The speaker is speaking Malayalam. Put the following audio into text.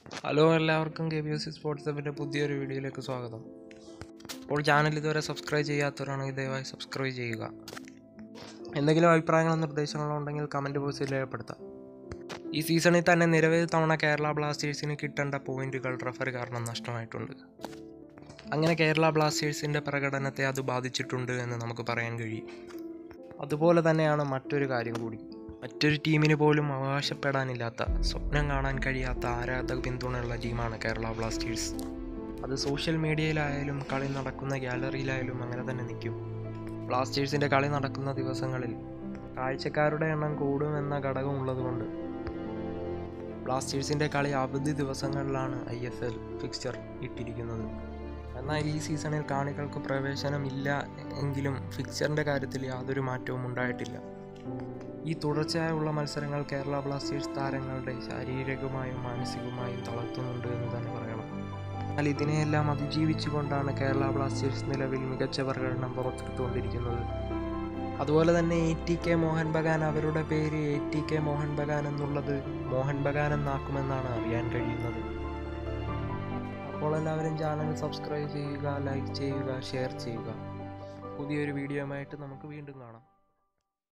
ഹലോ എല്ലാവർക്കും KBOC സ്പോർട്സ് ഹബിൻ്റെ പുതിയൊരു വീഡിയോയിലേക്ക് സ്വാഗതം. അപ്പോൾ ചാനൽ ഇതുവരെ സബ്സ്ക്രൈബ് ചെയ്യാത്തവരാണെങ്കിൽ ദയവായി സബ്സ്ക്രൈബ് ചെയ്യുക. എന്തെങ്കിലും അഭിപ്രായങ്ങളോ നിർദ്ദേശങ്ങളോ ഉണ്ടെങ്കിൽ കമൻറ്റ് ബോക്സിൽ രേഖപ്പെടുത്താം. ഈ സീസണിൽ തന്നെ നിരവധി തവണ കേരള ബ്ലാസ്റ്റേഴ്സിന് കിട്ടേണ്ട പോയിന്റുകൾ റഫറി കാരണം നഷ്ടമായിട്ടുണ്ട്. അങ്ങനെ കേരള ബ്ലാസ്റ്റേഴ്സിൻ്റെ പ്രകടനത്തെ അത് ബാധിച്ചിട്ടുണ്ട് എന്ന് നമുക്ക് പറയാൻ കഴിയും. അതുപോലെ തന്നെയാണ് മറ്റൊരു കാര്യം കൂടി. മറ്റൊരു ടീമിന് പോലും അവകാശപ്പെടാനില്ലാത്ത, സ്വപ്നം കാണാൻ കഴിയാത്ത ആരാധക പിന്തുണയുള്ള ടീമാണ് കേരള ബ്ലാസ്റ്റേഴ്സ്. അത് സോഷ്യൽ മീഡിയയിലായാലും കളി നടക്കുന്ന ഗ്യാലറിയിലായാലും അങ്ങനെ തന്നെ നിൽക്കും. ബ്ലാസ്റ്റേഴ്സിൻ്റെ കളി നടക്കുന്ന ദിവസങ്ങളിൽ കാഴ്ചക്കാരുടെ എണ്ണം കൂടുമെന്ന ഘടകം ഉള്ളതുകൊണ്ട് ബ്ലാസ്റ്റേഴ്സിൻ്റെ കളി അവധി ദിവസങ്ങളിലാണ് ISL ഫിക്സ്ചർ ഇട്ടിരിക്കുന്നത്. എന്നാൽ ഈ സീസണിൽ കാണികൾക്ക് പ്രവേശനമില്ല എങ്കിലും ഫിക്സ്ചറിൻ്റെ കാര്യത്തിൽ യാതൊരു മാറ്റവും ഉണ്ടായിട്ടില്ല. ഈ തുടർച്ചയായുള്ള മത്സരങ്ങൾ കേരള ബ്ലാസ്റ്റേഴ്സ് താരങ്ങളുടെ ശാരീരികമായും മാനസികമായും തളർത്തുന്നുണ്ട് എന്ന് തന്നെ പറയണം. എന്നാൽ ഇതിനെയെല്ലാം അതിജീവിച്ചുകൊണ്ടാണ് കേരള ബ്ലാസ്റ്റേഴ്സ് നിലവിൽ മികച്ച പ്രകടനം പുറത്തെടുത്തുകൊണ്ടിരിക്കുന്നത്. അതുപോലെ തന്നെ ATK മോഹൻ ബഗാൻ അവരുടെ പേര് ATK മോഹൻ ബഗാൻ എന്നുള്ളത് മോഹൻ ബഗാൻ എന്നാക്കുമെന്നാണ് അറിയാൻ കഴിയുന്നത്. അപ്പോൾ എല്ലാവരും ചാനൽ സബ്സ്ക്രൈബ് ചെയ്യുക, ലൈക്ക് ചെയ്യുക, ഷെയർ ചെയ്യുക. പുതിയൊരു വീഡിയോയുമായിട്ട് നമുക്ക് വീണ്ടും കാണാം.